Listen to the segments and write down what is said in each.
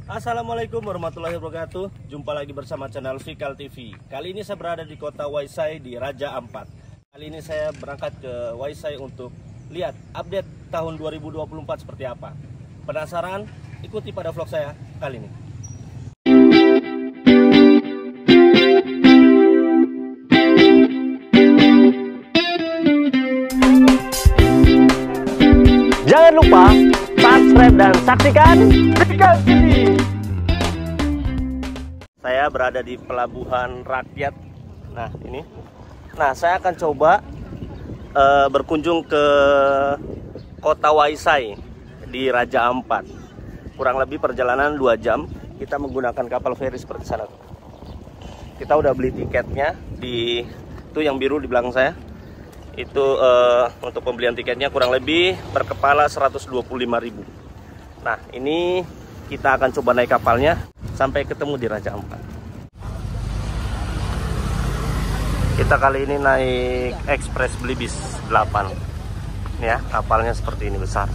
Assalamualaikum warahmatullahi wabarakatuh. Jumpa lagi bersama channel Vikal TV. Kali ini saya berada di kota Waisai di Raja Ampat. Kali ini saya berangkat ke Waisai untuk lihat update tahun 2024 seperti apa. Penasaran? Ikuti pada vlog saya kali ini. Jangan lupa subscribe dan saksikan Vikal TV. Saya berada di pelabuhan rakyat. Nah ini. Nah saya akan coba berkunjung ke kota Waisai di Raja Ampat. Kurang lebih perjalanan 2 jam. Kita menggunakan kapal feri seperti sana. Kita udah beli tiketnya di itu yang biru di belakang saya. Itu untuk pembelian tiketnya kurang lebih per kepala 125.000. Nah ini kita akan coba naik kapalnya sampai ketemu di Raja Ampat. Kita kali ini naik Express Belibis 8 ya, kapalnya seperti ini besar.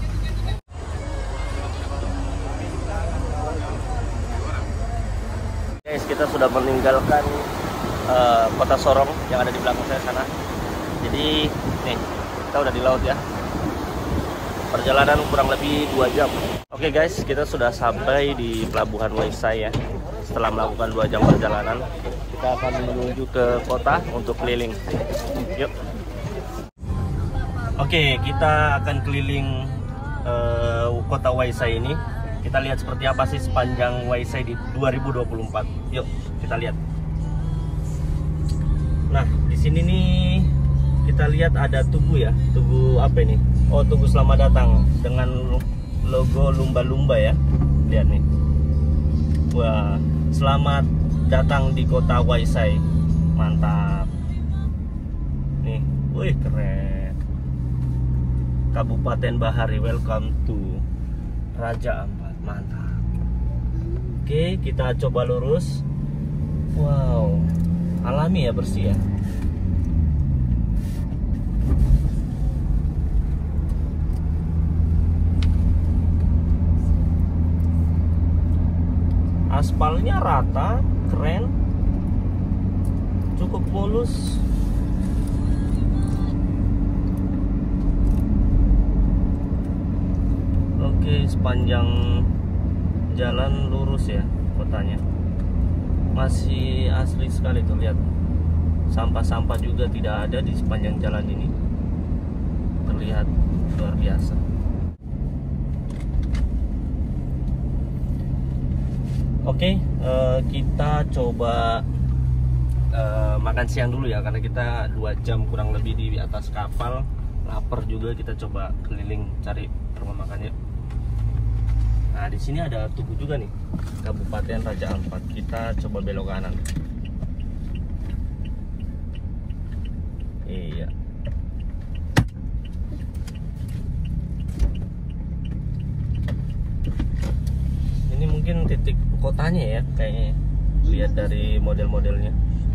Guys, kita sudah meninggalkan kota Sorong yang ada di belakang saya sana. Jadi nih kita udah di laut ya. Perjalanan kurang lebih 2 jam. Oke guys, kita sudah sampai di pelabuhan Waisai ya. Setelah melakukan 2 jam perjalanan, kita akan menuju ke kota untuk keliling. Yuk. Oke, kita akan keliling kota Waisai ini. Kita lihat seperti apa sih sepanjang Waisai di 2024. Yuk, kita lihat. Nah, di sini nih kita lihat ada tugu ya. Tugu apa ini? Oh, tugu selamat datang dengan logo lumba-lumba ya. Lihat nih. Wah, selamat datang di kota Waisai. Mantap. Nih, wih keren. Kabupaten Bahari, welcome to Raja Ampat. Mantap. Oke, kita coba lurus. Wow, alami ya, bersih ya. Aspalnya rata, keren, cukup mulus. Oke, sepanjang jalan lurus ya kotanya. Masih asli sekali tuh, lihat. Sampah-sampah juga tidak ada di sepanjang jalan ini. Terlihat luar biasa. Oke, kita coba makan siang dulu ya, karena kita 2 jam kurang lebih di atas kapal, lapar juga. Kita coba keliling cari rumah makannya. Nah di sini ada tugu juga nih, Kabupaten Raja Ampat. Kita coba belok kanan. Iya. Ini mungkin titik kotanya ya, kayaknya. Lihat dari model-modelnya.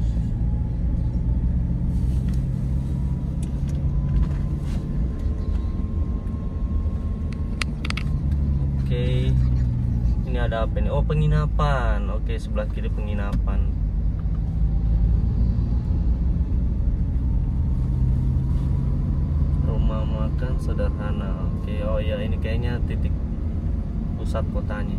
Oke, ini ada apa nih? Oh, penginapan. Oke, sebelah kiri penginapan. Rumah makan sederhana. Oke, oh ya, ini kayaknya titik pusat kotanya.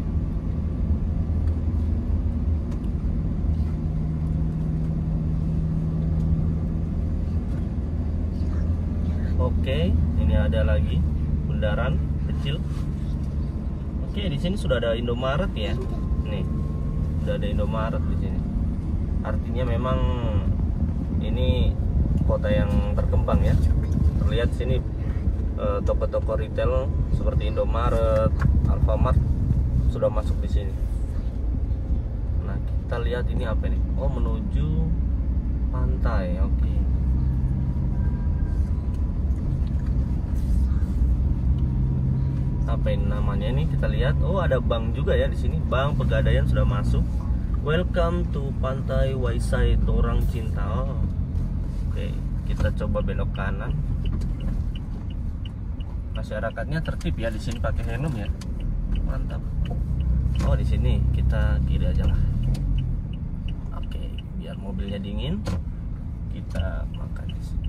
Oke, ini ada lagi bundaran kecil. Oke, di sini sudah ada Indomaret ya. Nih, sudah ada Indomaret di sini. Artinya memang ini kota yang berkembang ya. Terlihat sini toko-toko retail seperti Indomaret, Alfamart sudah masuk di sini. Nah, kita lihat ini apa nih? Oh, menuju pantai. Oke. Apa ini namanya nih? Kita lihat. Oh, ada bank juga ya di sini. Bank Pegadaian sudah masuk. Welcome to Pantai Waisai Torang Cinta. Oh. Oke, kita coba belok kanan. Masyarakatnya tertib ya, di sini pakai helm ya. Mantap. Oh, di sini kita kiri aja lah. Oke, biar mobilnya dingin, kita makan di sini.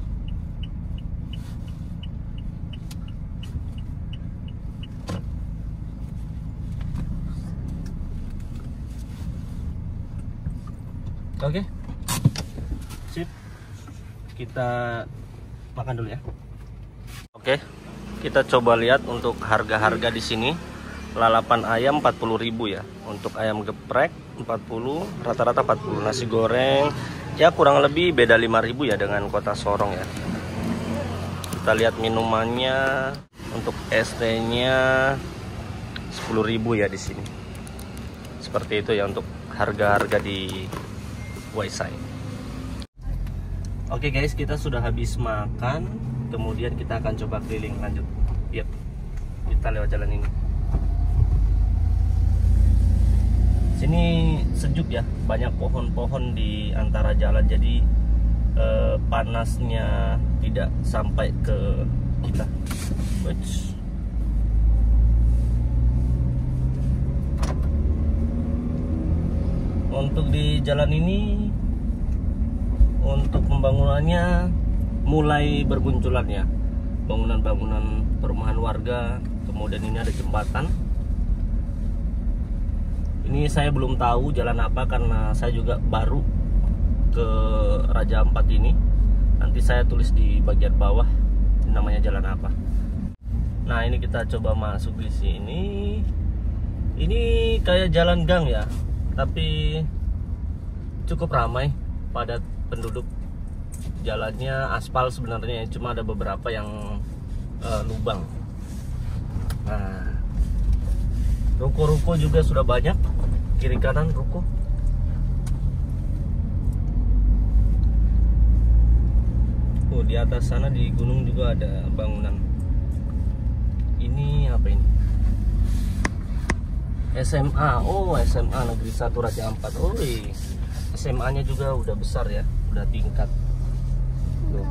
Oke, sip. Kita makan dulu ya. Oke, kita coba lihat untuk harga-harga di sini. Lalapan ayam 40.000 ya. Untuk ayam geprek 40, rata-rata 40. Nasi goreng ya kurang lebih beda 5.000 ya dengan kota Sorong ya. Kita lihat minumannya. Untuk es tehnya 10.000 ya di sini. Seperti itu ya untuk harga-harga di Waisai. Oke guys, kita sudah habis makan, kemudian kita akan coba keliling lanjut. Yep, kita lewat jalan ini. Sini sejuk ya, banyak pohon-pohon di antara jalan, jadi panasnya tidak sampai ke kita. Untuk di jalan ini, untuk pembangunannya mulai bermunculan ya, bangunan-bangunan perumahan warga. Kemudian ini ada jembatan. Ini saya belum tahu jalan apa karena saya juga baru ke Raja Ampat ini. Nanti saya tulis di bagian bawah namanya jalan apa. Nah, ini kita coba masuk di sini. Ini kayak jalan gang ya, tapi cukup ramai, padat penduduk. Jalannya aspal sebenarnya, cuma ada beberapa yang lubang. Nah, ruko-ruko juga sudah banyak, kiri kanan ruko. Oh, di atas sana di gunung juga ada bangunan. Ini apa ini? SMA. Oh, SMA Negeri 1 Raja Ampat. Oh, SMA-nya juga udah besar ya, udah tingkat. Tuh.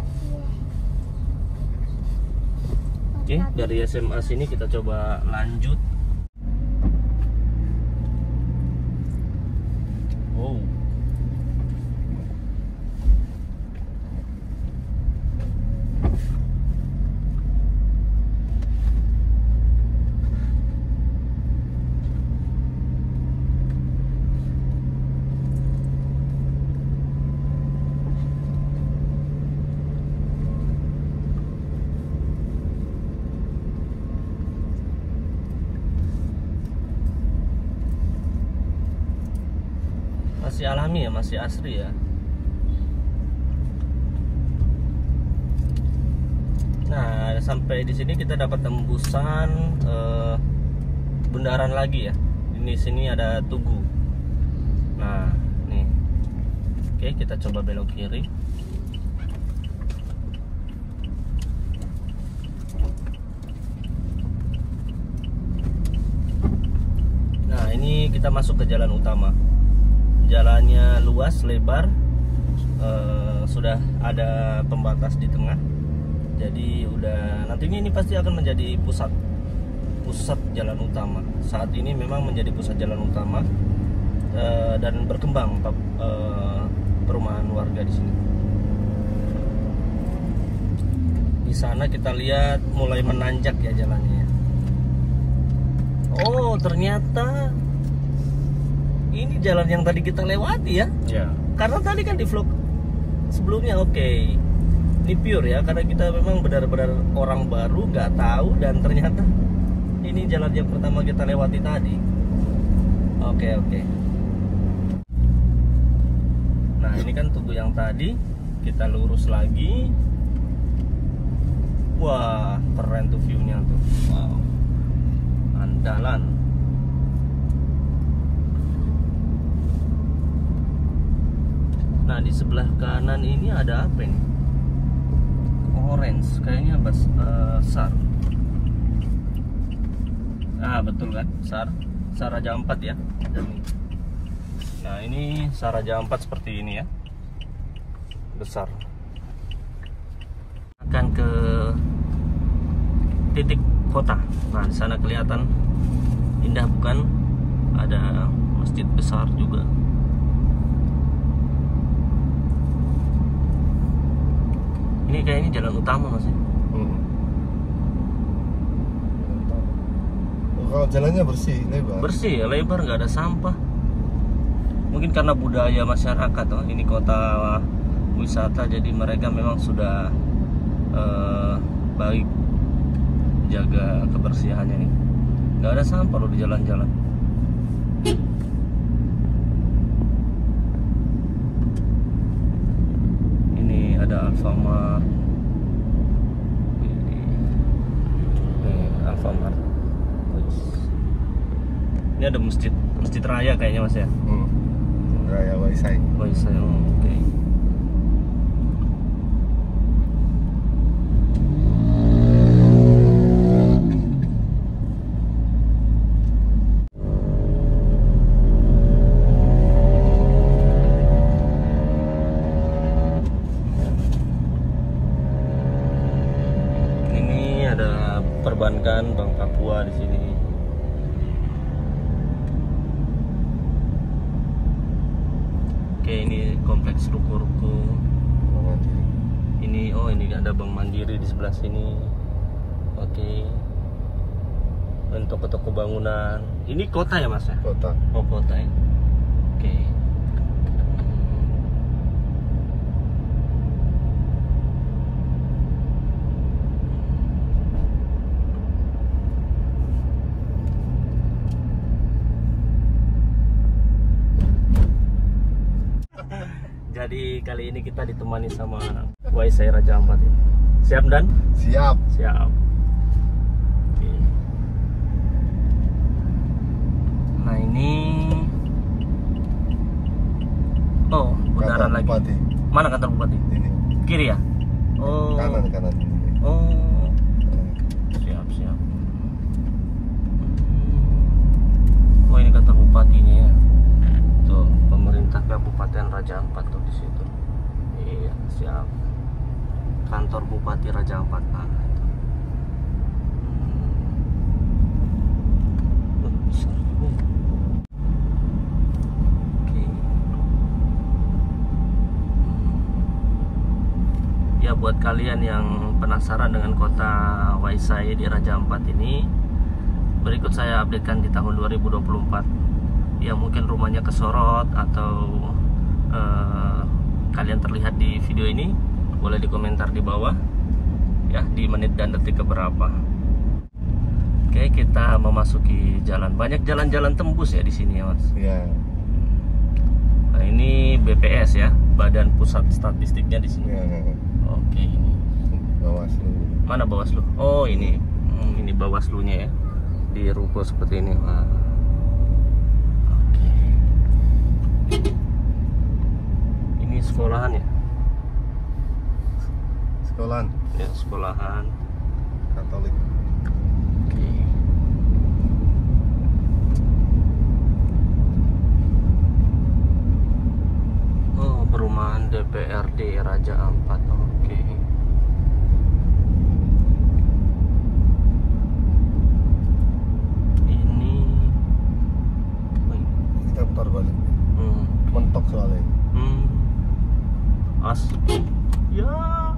Oke, dari SMA sini kita coba lanjut. Wow. Masih alami ya, masih asri ya. Nah, sampai di sini kita dapat tembusan bundaran lagi ya. Ini sini ada Tugu. Nah, nih. Oke, kita coba belok kiri. Nah, ini kita masuk ke jalan utama. Jalannya luas, lebar, sudah ada pembatas di tengah. Jadi udah nantinya ini pasti akan menjadi pusat jalan utama. Saat ini memang menjadi pusat jalan utama dan berkembang perumahan warga di sini. Di sana kita lihat mulai menanjak ya jalannya. Oh, ternyata ini jalan yang tadi kita lewati ya? Ya. Karena tadi kan di vlog sebelumnya, oke. Ini pure ya, karena kita memang benar-benar orang baru, nggak tahu, dan ternyata ini jalan yang pertama kita lewati tadi. Oke. Nah, ini kan Tugu yang tadi, kita lurus lagi. Wah, keren tuh view-nya tuh. Wow. Andalan. Nah, di sebelah kanan ini ada apa ini? Orange, kayaknya SAR. Ah, betul kan? SAR Raja Ampat ya. Nah, ini SAR Raja Ampat seperti ini ya. Besar. Akan ke titik kota. Nah, di sana kelihatan indah bukan? masjid besar juga. Ini kayaknya jalan utama Mas ya? Kalau jalannya bersih, lebar. Bersih ya, lebar, nggak ada sampah. Mungkin karena budaya masyarakat, ini kota wisata, jadi mereka memang sudah baik jaga kebersihannya nih. Nggak ada sampah loh di jalan-jalan. Ini ada Alfamart. Ini Alfamart. Ini ada masjid raya kayaknya Mas ya. Raya Waisai. Waisai, oke. Ini ada perbankan Bank Papua di sini. Oke, ini kompleks ruko-ruko. Ini ini ada Bank Mandiri di sebelah sini. Oke. Untuk toko bangunan. Ini kota ya Mas ya? Kota. Oh, kota ya. Oke. Jadi kali ini kita ditemani sama Waisai Raja Ampat. Siap Dan? Siap. Siap. Oke. Nah ini, bundaran lagi. Bupati. Mana kantor bupati? Ini. Kiri ya? Oh. Kanan. Oh. Siap. Oh, ini kantor bupatinya ya. Tuh, pemerintah Kabupaten Raja Ampat tuh di situ. Iya, siap. Kantor Bupati Raja Ampat. Nah, itu. Besar juga ya. Oke. Ya, buat kalian yang penasaran dengan kota Waisai di Raja Ampat ini, berikut saya updatekan di tahun 2024. Ya mungkin rumahnya kesorot atau kalian terlihat di video ini, boleh dikomentar di bawah ya, di menit dan detik keberapa. Oke, kita memasuki jalan. Banyak jalan-jalan tembus ya di sini ya Mas. Iya. Nah, ini BPS ya, Badan Pusat Statistiknya di sini. Iya. Oke, ini Bawaslu. mana Bawaslu? Oh, ini Bawaslunya ya, di ruko seperti ini. Wah. Ini sekolahan ya? Sekolahan. Ya, sekolahan Katolik. Oke. Oh, perumahan DPRD Raja Ampat. Oke. Ini Kita putar balik. Mentok soalnya. Ya.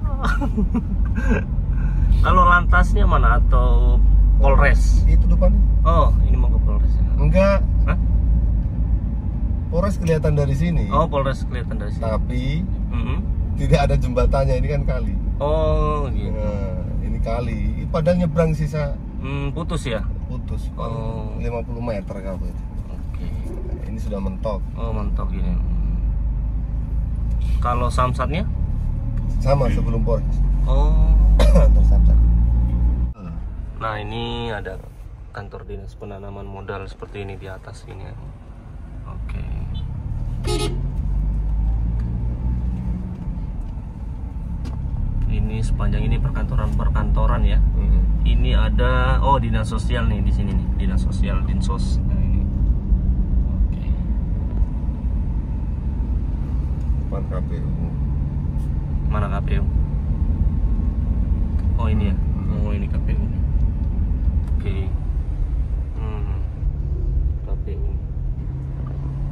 Kalau lantasnya mana atau Polres? Itu depan. Oh, ini mau ke Polres ya? Enggak. Hah? Polres kelihatan dari sini. Oh, Polres kelihatan dari sini. Tapi tidak ada jembatannya, ini kan kali. Oh, gitu. Nah, ini kali. Padahal nyebrang sisa Putus ya? putus. Oh. 50 meter kamu itu. Oke. Nah, ini sudah mentok. Oh, mantap gini. Kalau samsatnya? Sama sebelum Polres. Oh. Antar samsat. Nah, ini ada kantor dinas penanaman modal seperti ini di atas ini. Oke. Ini sepanjang ini perkantoran ya. Ini ada dinas sosial nih di sini nih, dinas sosial Dinsos. Nah, ini. Oke. Depan KPU. Mana KPU? Oh, ini ya. Oh, ini KPU. Oke. KPU.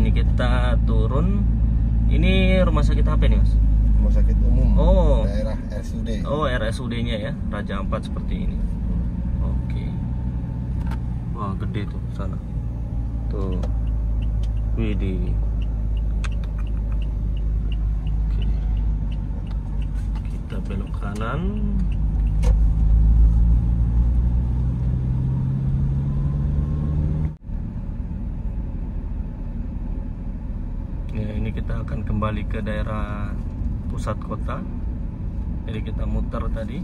ini kita turun. Ini rumah sakit apa nih, Mas? Rumah sakit umum. Oh. Daerah RSUD. Oh, RSUD-nya ya, Raja Ampat seperti ini. Oke. Wah, gede tuh sana. Tuh. Widih. Oke. Kita belok kanan. Ya, ini kita akan kembali ke daerah pusat kota. Jadi kita muter tadi.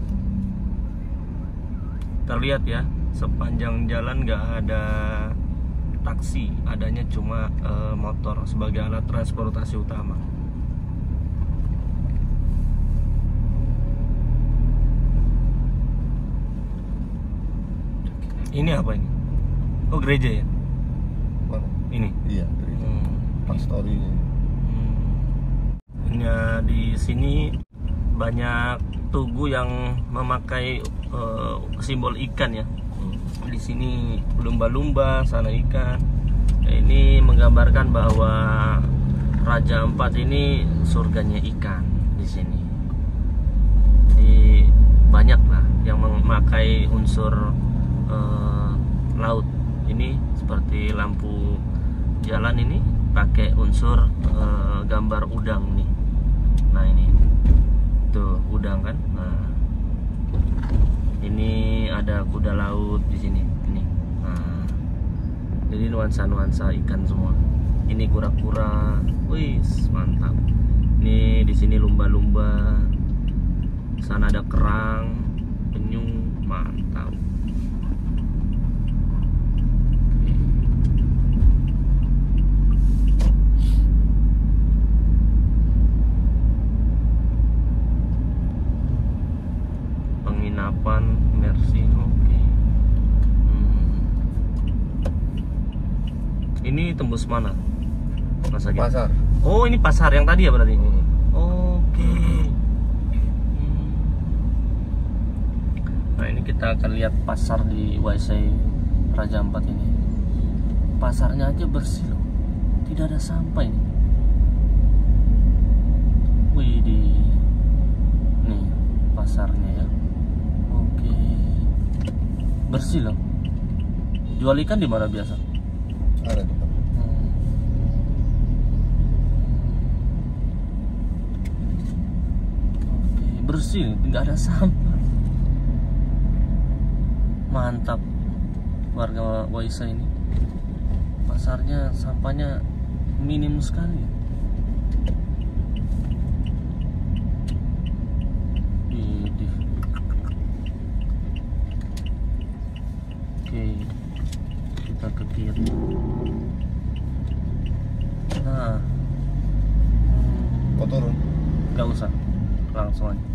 Terlihat ya, sepanjang jalan nggak ada taksi, adanya cuma motor sebagai alat transportasi utama. Ini apa ini? Oh, gereja ya? Mana? Ini? Iya, pastorinya. Nah, di sini banyak tugu yang memakai simbol ikan ya. Di sini lumba-lumba, sana ikan. Ini menggambarkan bahwa Raja Ampat ini surganya ikan di sini. Jadi banyak lah yang memakai unsur laut. Ini seperti lampu jalan ini pakai unsur gambar udang nih. Nah, ini tuh udang kan. Nah, ini ada kuda laut di sini. Ini. Nah, jadi nuansa-nuansa ikan semua. Ini kura-kura. Wih, mantap. Ini di sini lumba-lumba. Sana ada kerang, penyu, mantap. Penginapan Mercy, oke. Ini tembus mana, Mas Agil? Pasar. Oh, ini pasar yang tadi ya berarti. Oke. Nah, ini kita akan lihat pasar di Waisai Raja Ampat ini. Pasarnya aja bersih loh, tidak ada sampah ini. Wih, nih pasarnya ya. Oke, bersih loh. Jual ikan di mana biasa? Ada di depan. Oke, bersih, nggak ada sampah. Mantap warga Waisa ini. Pasarnya sampahnya minim sekali. Oke, kita ke kiri. Nah, Kau turun? nggak usah, langsung aja.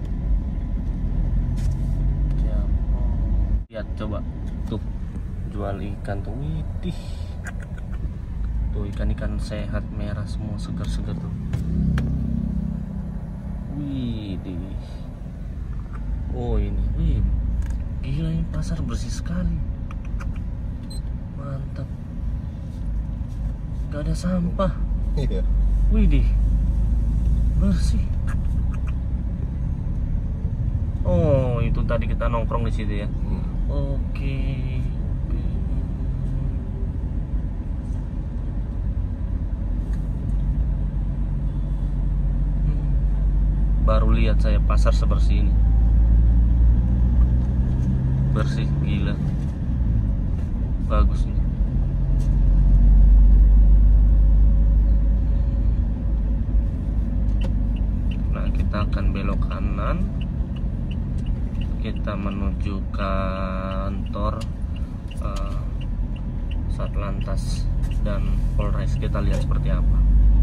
Siap. Lihat coba, tuh jual ikan tuh, widih. Tuh ikan-ikan sehat merah semua, segar-segar tuh. Widih. Oh ini, wih. Gila, ini pasar bersih sekali. Mantap. Gak ada sampah. Iya. Widih, bersih. Oh, itu tadi kita nongkrong di situ ya. Oke. Baru lihat saya pasar sebersih ini. Bersih, gila. Bagus ini. Nah, kita akan belok kanan. Kita menuju kantor Satlantas dan Polres. Kita lihat seperti apa.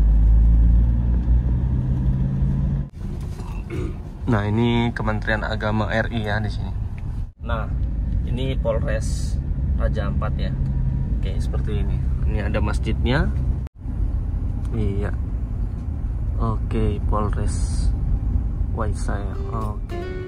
Nah, ini Kementerian Agama RI ya di sini. Nah, ini Polres Raja Ampat ya. Oke, seperti ini. Ini ada masjidnya. Iya. Oke, Polres Waisai. Oke.